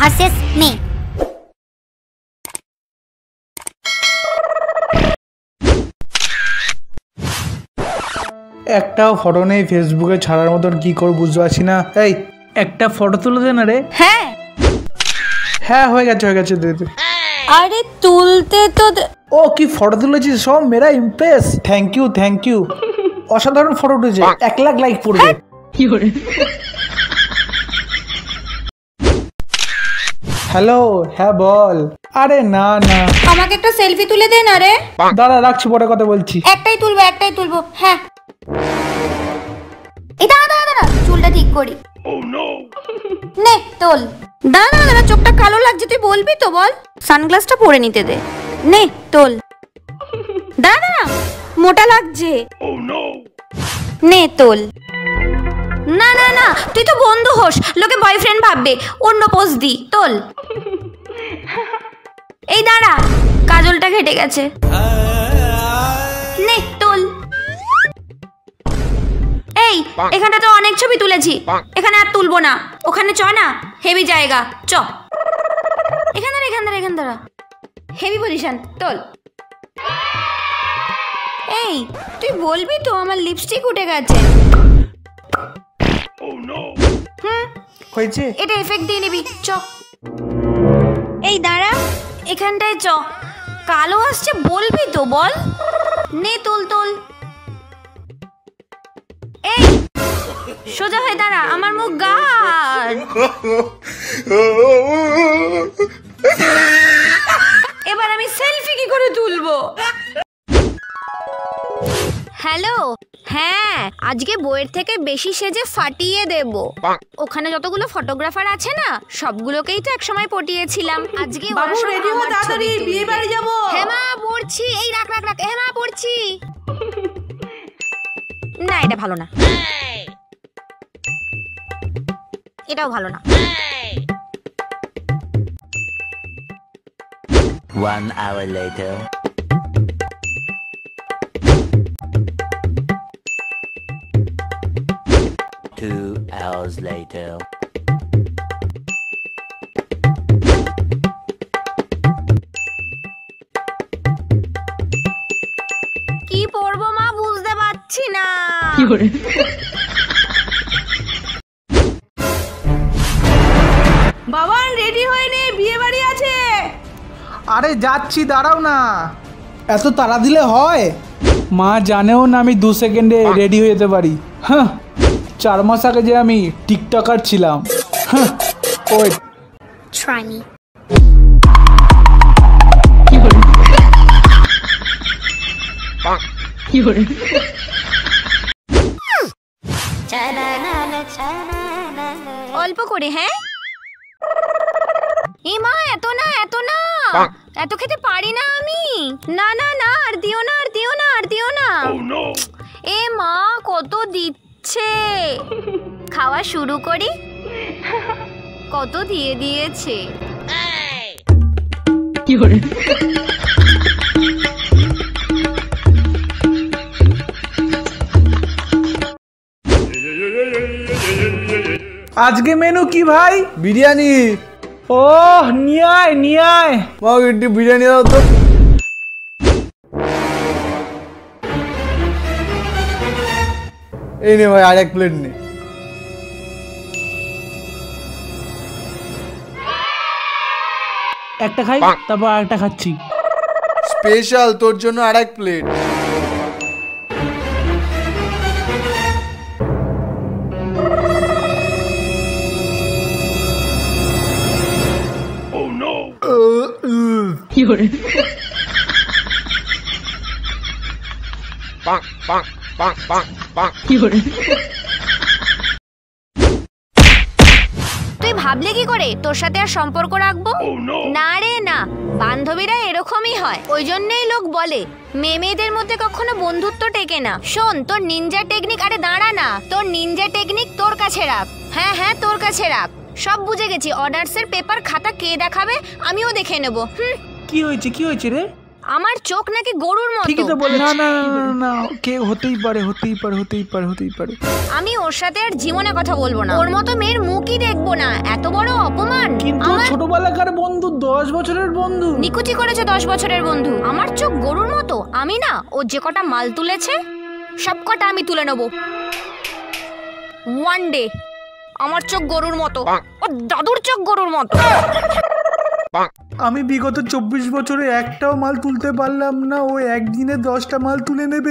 Versus মে। একটাও photo নেই ফেসবুকে ছাড়ার মতন, কি করব বুঝতে পারছি না। এই একটা ফটো তুলে দে না রে। হ্যাঁ হ্যাঁ হয়ে গেছে দে দে। আরে তুলতে তো ও কি ফটো তুলেছিস, সব মেরা ইমপ্রেস। থ্যাংক ইউ অসাধারণ ফটো উঠেছে, 1 লাখ লাইক পড়বে। কি করে? হ্যালো, হ্যাঁ বল। আরে না আমাকে একটা সেলফি তুলে দে না রে। দাঁড়া রাখছি, পরে কথা বলছি। একটাই তুলবো। হ্যাঁ এই দাঁড়া চুলটা ঠিক করি। নে তোল। দাঁড়া চোখটা কালো লাগছে, তুই বলবি তো বল। সানগ্লাসটা পরে নিতে দে। নে তোল। দাঁড়া মোটা লাগছে। নে তোল। না তুই তো বন্ধু হোস, লোকে বয়ফ্রেন্ড ভাববে। অন্য পোজ দি, তোল। এই দাঁড়া, কাজলটা ঘেটে গেছে। নে তোল। এই এখানটা তো অনেক ছবি তুলেছি, এখানে আর তুলবো না। ওখানে চ না, হেভি জায়গা, চ। এখান দাঁড়া হেভি পজিশন, তোল। এই তুই বলবি তো আমার লিপস্টিক উঠে গেছে। হয়েছে, এটা এফেক্ট দিয়ে নিবি, চ। এই দাঁড়া, এখানটায় চ। কালো আসছে বলবি তো বল। নে তোল। এই সোজা হয়ে দাঁড়া, আমার মুখ গাঢ়। এবার আমি সেলফি কি করে তুলবো? হ্যালো, হ্যাঁ আজকে বইয়ের থেকে বেশি সেজে ফাটিয়ে দেব। ওখানে যতগুলো ফটোগ্রাফার আছে না, সবগুলোকেই তো একসময় পটিয়েছিলাম। আজকে বাবু রেডি হও, তাড়াতাড়ি বিয়ে বাড়ি যাব। হ্যাঁ মা পড়ছি, এই রাখ। হ্যাঁ মা পড়ছি। না এটা ভালো না, এটাও ভালো না। 1 hour later. Two hours later. কি পড়বো মা বুঝতে পারছি না। বাবা রেডি হয়ে নে, বিয়ে বাড়ি আছে। আরে যাচ্ছি, দাঁড়াও না। এত তাড়া দিলে হয়? মা জানেও না আমি 2 সেকেন্ডে রেডি হয়ে যেতে পারি। হ্যাঁ 4 মাস আগে যে আমি টিকটকার ছিলাম। হ্যাঁ ওয়েট, Try me. অল্প করে, হ্যাঁ। এ মা এত না এত খেতে পারি না আমি। না আর দিও না। এ মা কত দিচ্ছে, খাওয়া শুরু করি। কত দিয়ে দিয়েছে। আজকে মেনু কি ভাই? বিরিয়ানি। ও নিয়ে আয়। বাবু একটু বিরিয়ানি দাও তো। এই নে ভাই, আর 1 প্লেট নে। একটা খাই, তারপর আরেকটা খাচ্ছি। স্পেশাল তোর জন্য আর 1 প্লেট। তুই ভাবলে কি করে তোর সাথে আর সম্পর্ক রাখবো? না রে না, বান্ধবীরা এরকমই হয়। ওই জন্যই লোক বলে মেয়েদের মধ্যে কখনো বন্ধুত্ব টেকে না। শোন, তোর নিনজা টেকনিক, আরে দাঁড়া না, তোর নিনজা টেকনিক তোর কাছে রাখ। হ্যাঁ তোর কাছে রাখ। সব বুঝে গেছি, অনার্সের পেপার খাতা কে দেখাবে আমিও দেখে নেব। কি হয়েছে রে? আমার চোখ নাকি গরুর মতো। ঠিকই তো বলে। না না না না, কে হতেই পারে। আমি ওর সাথে আর জীবনে কথা বলবো না, ওর মতো মেয়ের মুখই দেখবো না, এত বড় অপমান। কিন্তু ছোটবেলাকার বন্ধু, 10 বছরের বন্ধু। নিকুচি করেছে 10 বছরের বন্ধু। আমার চোখ গরুর মতো? আমি না, ও যে কটা মাল তুলেছে সব কটা আমি তুলে নেবো ওয়ান ডে। আমার চোখ গরুর মতো, ওর দাদুর চোখ গরুর মতো। আমি বিগত 24 বছরে একটাও মাল তুলতে পারলাম না, ও একদিনে 10টা মাল তুলে নেবে।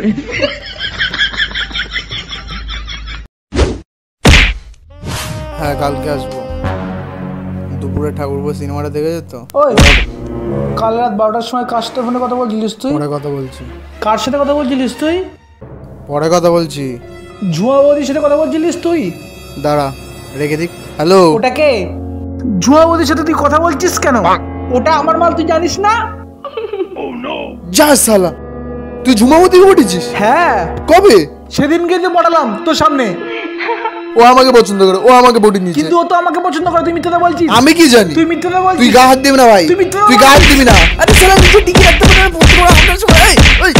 হ্যাঁ কালকে আসবো, দুপুরে ঠাকুরপুর সিনেমাটা দেখেছো তো? ওই কাল রাত 12টার সময় কার সাথে ফোনে কথা বলছিলিস তুই? পরে কথা বলছি। কার সাথে কথা বলছিলিস তুই? পরে কথা বলছি। ঝুয়া বৌদির সাথে কথা বলছিলিস তুই? দাঁড়া রেখে দিক। হ্যালো, ওটা কে? ঝুয়া বৌদির সাথে তুই কথা বলছিস কেন? ওটা আমার মাল, তুই জানিস না? যা শালা, তুই ঝুমাবতীকে পটিয়েছিস? হ্যাঁ, কবে? সেদিনকে তো পড়ালাম তোর সামনে। ও আমাকে পছন্দ করে, ও আমাকে পটিয়ে নিয়েছে। কিন্তু ও তো আমাকে পছন্দ করে, তুই মিথ্যাটা বলছিস। আমি কি জানি? তুই মিথ্যাটা বলছিস। তুই গা হাত দিবি না ভাই, তুই গা হাত দিবি না। আরে শালা নিচে টিকে রাখতে পারে না, পড়তে পড়া আমাদের সময়। এই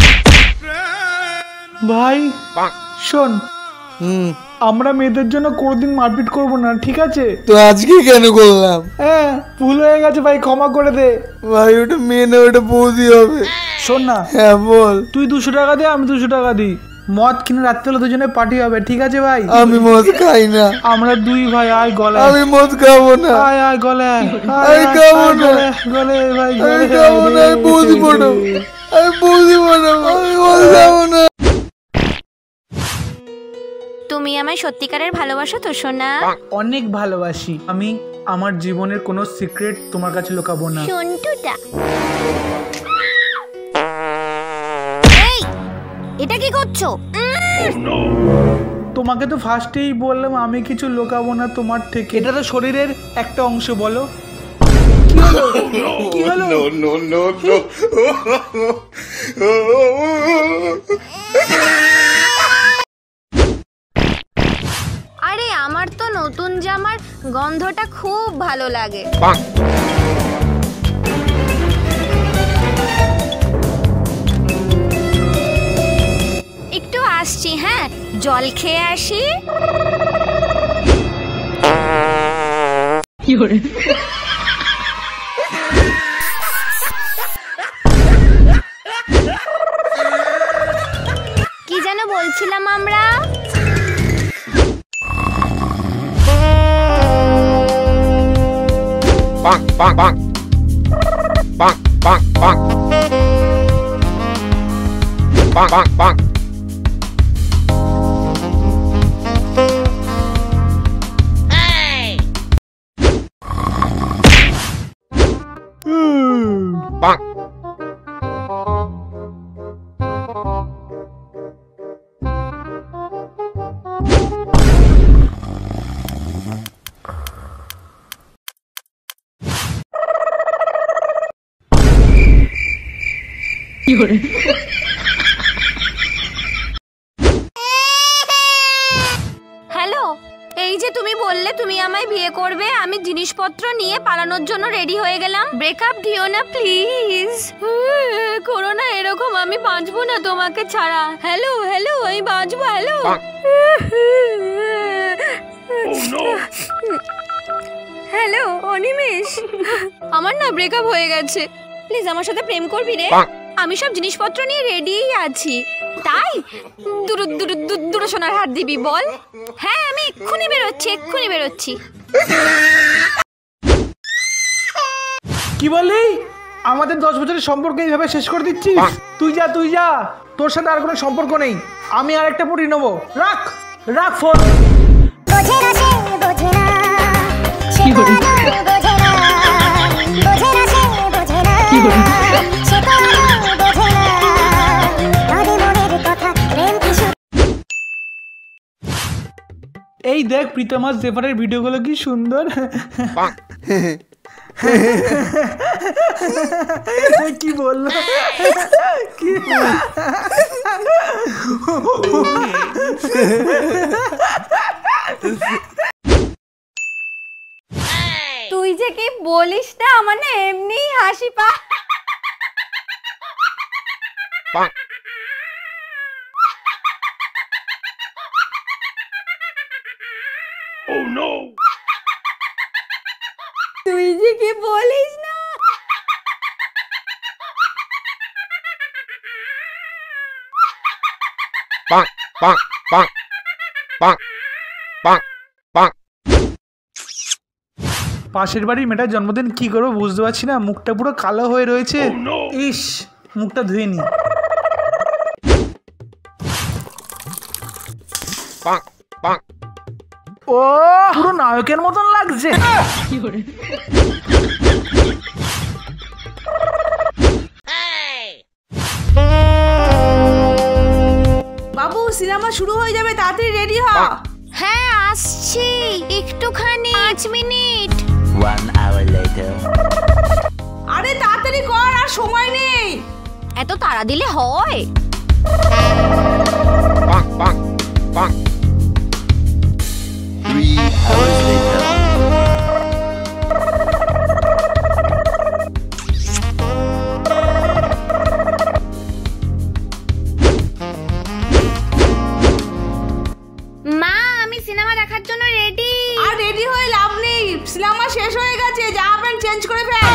ভাই শোন, আমরা মেয়েদের জন্য কোনোদিন মারপিট করবো না, ঠিক আছে? তো আজকে কেন করলাম? হ্যাঁ ভুল হয়ে গেছে ভাই, ক্ষমা করে দে ভাই। ওটা মেয়ে না, ওটা বৌদি হবে। শোন না। হ্যাঁ বল। তুই 200 টাকা দে, আমি 200 টাকা দিই। মদ কিনে রাত্রে দুজনে পার্টি হবে, ঠিক আছে ভাই? আমি মদ খাই না। আমরা দুই ভাই, আয় গলায়। আমি মদ খাবো না। আয় গলায়। আমি খাবো না। গলায় ভাই, আমি খাবো না। আমি বৌদি বানাবো, আমি বৌদি বানাবো, আমি মদ খাবো না। তুমি আমায় সত্যিকারের ভালোবাসো তো সোনা? অনেক ভালোবাসি। আমি আমার জীবনের কোনো সিক্রেট তোমার কাছে লুকাবো না। সন্টুটা, এই এটা কি করছো? তোমাকে তো ফার্স্টেই বললাম আমি কিছু লুকাবো না তোমার থেকে। এটা তো শরীরের একটা অংশ, বলো কি হলো? কি হলো? আরে আমার তো নতুন জামার গন্ধটা খুব ভালো লাগে। একটু আসছি, হ্যাঁ জল খেয়ে আসি। কি যেন বলছিলাম আমরা? Bonk, bonk, bonk. Bonk, bonk, bonk. Bonk, bonk, bonk. Hey! Bonk. Hello, এই যে তুমি বললে তুমি আমায় বিয়ে করবে, আমি জিনিসপত্র নিয়ে পালানোর জন্য রেডি হয়ে গেলাম। ব্রেকআপ দিও না প্লিজ। করো না এরকম, আমি বাঁচবো না তোমাকে ছাড়া। হ্যালো হ্যালো, আমি বাঁচবো। হ্যালো হ্যালো অনিমেষ, আমার না ব্রেকআপ হয়ে গেছে, প্লিজ আমার সাথে প্রেম করবি রে? আমি সব জিনিসপত্র নিয়ে রেডিই আছি। তাই দূর সোনার হাত দিবি বল? হ্যাঁ আমি এক্ষুনি বেরোচ্ছি। কি বললি? আমাদের 10 বছরের সম্পর্ক এইভাবে শেষ করে দিচ্ছিস? তুই যা, তোর সাথে আর কোনো সম্পর্ক নেই। আমি আর একটা পটি নেবো। রাখ ফোন। এই দেখ প্রীতমাস জেফারের ভিডিওগুলো কি সুন্দর। কি বললো? কি তুই যে কি বলিস না, মানে এমনি হাসি পা। bonk. Oh no! তুই যে কি বলিস না। Bonk, bonk, bonk, bonk, bonk, bonk. পাশের বাড়ির মেয়েটার জন্মদিন কি করবো বুঝতে পারছি না, মুখটা পুরো কালো হয়ে রয়েছে। ইস, মুখটা ধুয়ে নি। Bonk, bonk. ও পুরো নায়কের মতন লাগছে। বাবু সিনেমা শুরু হয়ে যাবে, তাড়াতাড়ি রেডি হ। হ্যাঁ আসছি, একটুখানি 5 মিনিট। 1 hour later. আরে তাড়াতাড়ি কর, আর সময় নেই। এত তাড়া দিলে হয়? Bonk, bonk, bonk. 3 hours later. মা, আমি সিনেমা দেখার জন্য রেডি। আর রেডি হয়ে লাভ নেই, সিনেমা শেষ হয়ে গেছে, জামা প্যান্ট চেঞ্জ করে ফেল।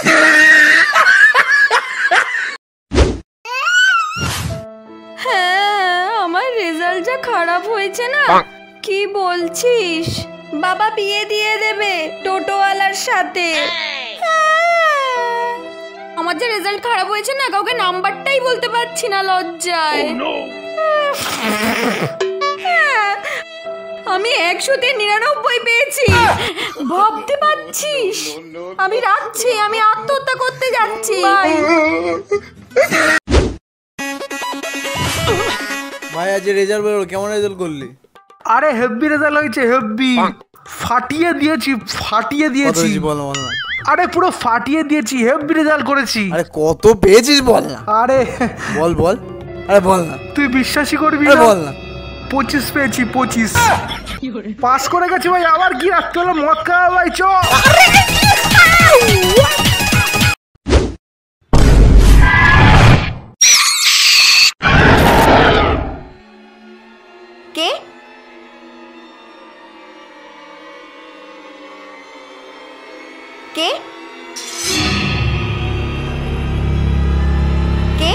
হ্যাঁ, আমার রেজাল্ট যা খারাপ হয়েছে না। bonk. কি বলছিস? বাবা বিয়ে দিয়ে দেবে টোটোওয়ালার সাথে। হ্যাঁ। আমার যে রেজাল্ট খারাপ হয়েছে না, কাউকে নাম্বারটাই বলতে পারছি না লজ্জায়। হ্যাঁ, আমি 100-তে 99 পেয়েছি। ভাবতে পারছিস? আমি রাখছি, আমি আত্মহত্যা করতে যাচ্ছি। ভাই আজ রেজাল্ট বেরোলো, কেমন রেজাল্ট করলি? আরে হেভি রেজাল্ট হয়েছে, হেভি। ফাটিয়ে দিয়েছি, ফাটিয়ে কত দিয়েছি। হয়েছে বল না। আরে পুরো ফাটিয়ে দিয়েছি, হেভি রেজাল্ট করেছি। আরে কত পেয়েছিস বল না। আরে বল বল, আরে বল না, তুই বিশ্বাসই করবি আরে না, বল না। 25 পেয়েছি, 25 পাস করে গেছি ভাই। আবার কি রাখতে হলো, মদ খাওয়া ভাই, চ। কে? কে? কে?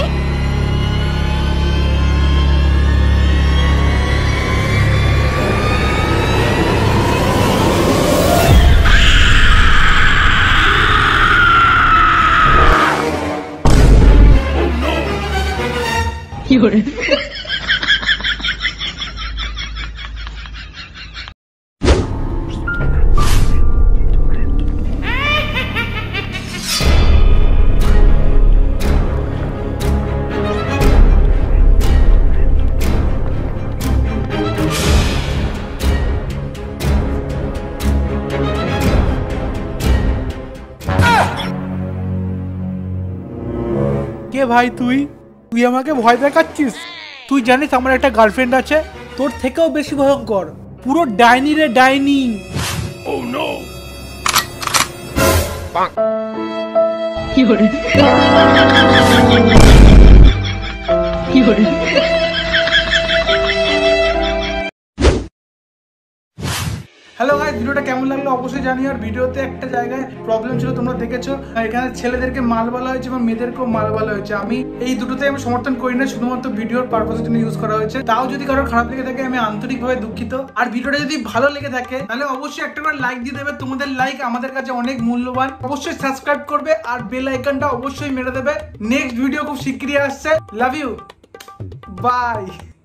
কে ভাই তুই? তুই আমাকে ভয় দেখাচ্ছিস? তুই জানিস আমার একটা গার্লফ্রেন্ড আছে, তোর থেকেও বেশি ভয়ঙ্কর, পুরো ডাইনি রে, ডাইনি। Oh no! Bonk. Hello guys, ভিডিওটা কেমন লাগলো অবশ্যই জানিও। আর ভিডিওতে একটা জায়গায় প্রবলেম ছিল, তোমরা দেখেছো। এখানে ছেলেদেরকে মাল বলা হয়েছে এবং মেয়েদেরকেও মাল বলা হয়েছে। আমি এই দুটোতে আমি সমর্থন করি না, শুধুমাত্র ভিডিওর পারপাসের জন্য ইউজ করা হয়েছে। তাও যদি কারোর খারাপ লেগে থাকে আমি আন্তরিকভাবে দুঃখিত। আর ভিডিওটা যদি ভালো লেগে থাকে তাহলে অবশ্যই একটা করে লাইক দিয়ে দেবে, তোমাদের লাইক আমাদের কাছে অনেক মূল্যবান। অবশ্যই সাবস্ক্রাইব করবে আর বেল আইকনটা অবশ্যই মেরে দেবে। নেক্সট ভিডিও খুব শিগগিরই আসছে। Love you, by.